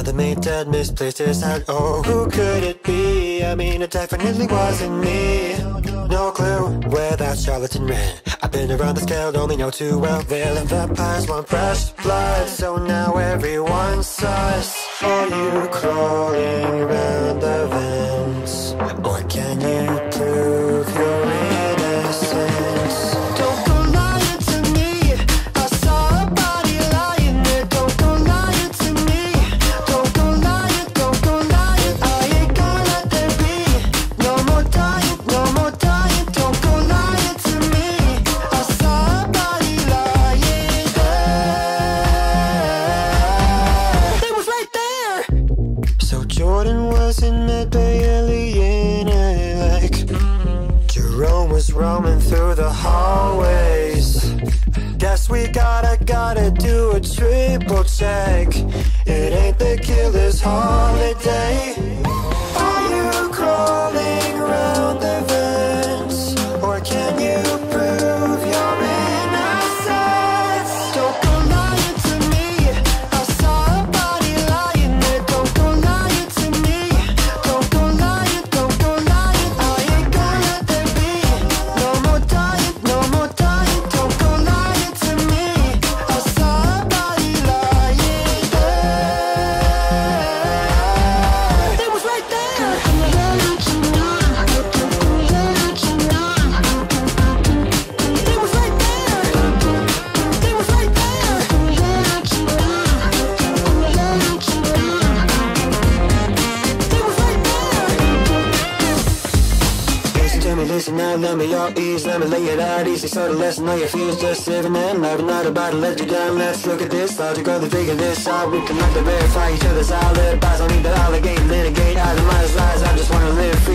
the made dead misplaced his heart. Oh, who could it be? I mean, it definitely wasn't me. No clue where that charlatan ran. I've been around the scale, only know too well. Veiling vampires want fresh blood, so now everyone's sus. Are you crawling around the vents, or can you prove your innocence? Don't go lying to me, I saw a body lying there. Don't go lying to me, don't go lying, don't go lying. I ain't gonna let there be no more dying, no more dying. Don't go lying to me, I saw a body lying there. It was right there. So Jordan was in mid-Bay alien like Jerome was roaming through the hallways. Guess we gotta do a triple check. It ain't the killer's holiday. Are you crawling around the vents, or can you prove your innocence? Don't go lying to me, I saw a body lying there. Don't go lying to me, don't go lying, don't go lying. I ain't gonna let there be no more dying, no more dying. Don't go lying to me, I saw a body lying there. It was right there. It was right there. It was right there. It was right there. Listen to me, listen now, let me all ease. Let me lay it out easy, so to lessen all your fears. Just living and loving, not about to let you down. Let's look at this, logical, the figure this out. We can have to verify each other's outlet. Don't need that allegate, litigate, itemize lies. I just wanna live